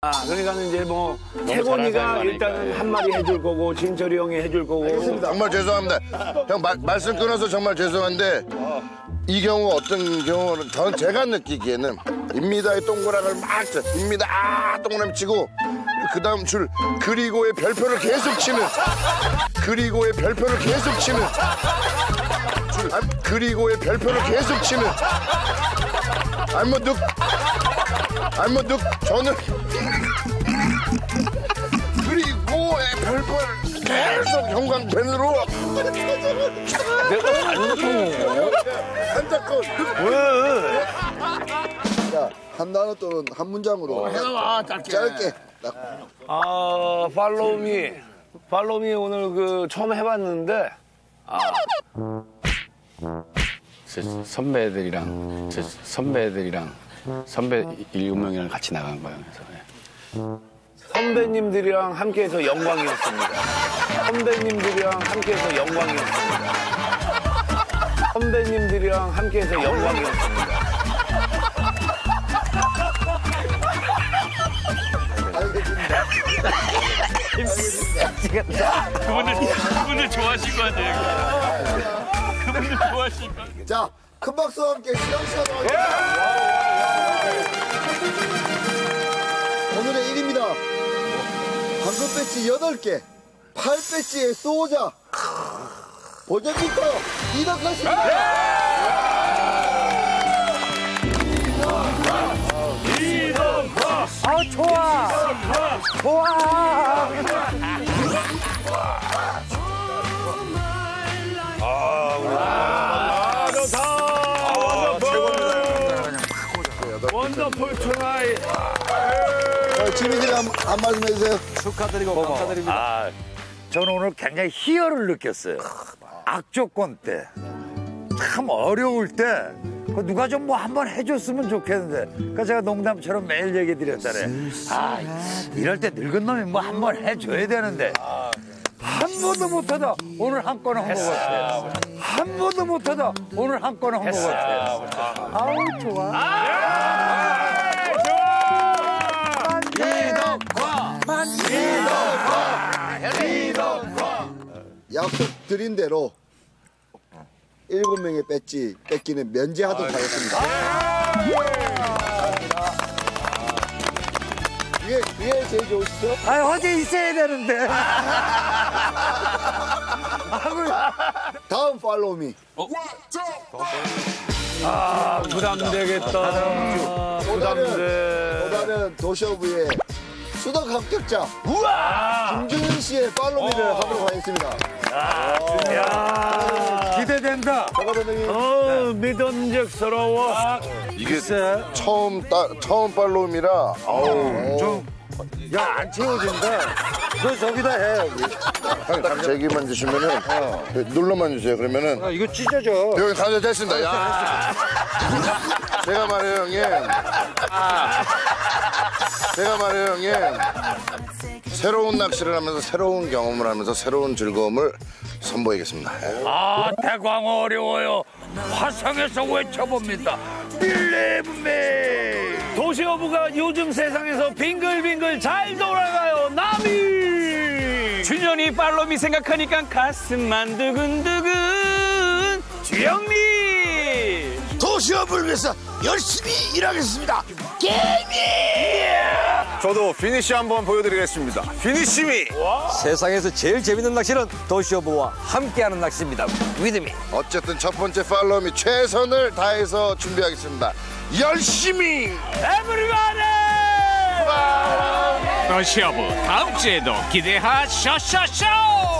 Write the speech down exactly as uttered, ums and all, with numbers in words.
아, 그러니까는 이제 뭐 태곤이가 일단은 한 마디 해줄 거고 진철이 형이 해줄 거고. 알겠습니다. 정말 죄송합니다. 형 마, 말씀 끊어서 정말 죄송한데 이 경우 어떤 경우는 전 제가 느끼기에는 입니다의 동그라미를 막 쳐. 입니다 아 동그라미 치고 그 다음 줄 그리고의 별표를 계속 치는 그리고의 별표를 계속 치는 줄 아, 그리고의 별표를 계속 치는 아니 뭐 늑 아니 뭐 늑 저는 그리고의 별표를 계속 형광펜으로 내가 안 듣고 한자껏 왜? 자, 한 단어 또는 한 문장으로 아, 짧게. 짧게 아, 팔로우미. 팔로우미 오늘 그 처음 해봤는데 아. 저 선배들이랑 저 선배들이랑 선배 일곱 명이랑 같이 나간 거예요. 그래서 예. 선배님들이랑 함께해서 영광이었습니다. 선배님들이랑 함께해서 영광이었습니다. 선배님들이랑 함께해서 영광이었습니다. 그분들 그분들 좋아하실 거 아니에요? 그분들 좋아하실 거. 자, 큰 박수와 함께 시작 시작하겠습니다. 오늘의 일입니다. 황금 배지 여덟 개, 팔 배지의 수호자. 보전부터 이덕하십니다. 아 좋아 좋아 아, 좋다. 원더풀. 원더풀 투나잇. 지민이 한, 한 말씀 해주세요. 축하드리고 감사드립니다. 아, 저는 오늘 굉장히 희열을 느꼈어요. 악조건 때 참 어려울 때 누가 좀 뭐 한번 해줬으면 좋겠는데 그러니까 제가 농담처럼 매일 얘기 드렸잖아요. 아 이럴 때 늙은 놈이 뭐 한번 해줘야 되는데 한 번도 못하다 오늘 한 건 한 거 같아요. 한 번도 못하다 오늘 한 건 한 거 같아요. 아우 좋아. 아, 좋아. 이덕화 이덕화 이덕화 약속 드린 대로 일곱 명의 배지 뺏기는 면제하도록 하겠습니다. 이게 이게 제일 좋으시죠? 아 어디 있어야 되는데. 다음 팔로우미. 아, 부담되겠다. 또 다른 부담돼. 또 다른 도시오브의 수덕 합격자 김준현 씨의 팔로우미를 하도록 하겠습니다. 야, 기대된다. 어, 믿음직스러워. 이게 처음 따, 처음 팔로우미라 아우 좀, 야, 안 채워진다. 너 저기다 해, 여기. 딱 제기만 주시면은 눌러만 주세요. 그러면은 아, 이거 찢어져. 여기 다 됐습니다. 야. 제가 말해요, 형님. 제가 말해요, 형님. 새로운 낚시를 하면서 새로운 경험을 하면서 새로운 즐거움을 선보이겠습니다. 아, 대광 어려워요. 화성에서 외쳐봅니다. Believe me. 도시어부가 요즘 세상에서 빙글빙글 잘 돌아가요. 나미. 준현이 팔로미 생각하니까 가슴만 두근두근. 주영미. 도시업을 위해서 열심히 일하겠습니다. 게임이! 저도 피니쉬 한번 보여드리겠습니다. 피니쉬미! 세상에서 제일 재밌는 낚시는 도시어부와 함께하는 낚시입니다. 믿음이. 어쨌든 첫 번째 팔로우미 최선을 다해서 준비하겠습니다. 열심히! 에브리바디. 러시아부 다음 주에도 기대하쇼쇼쇼.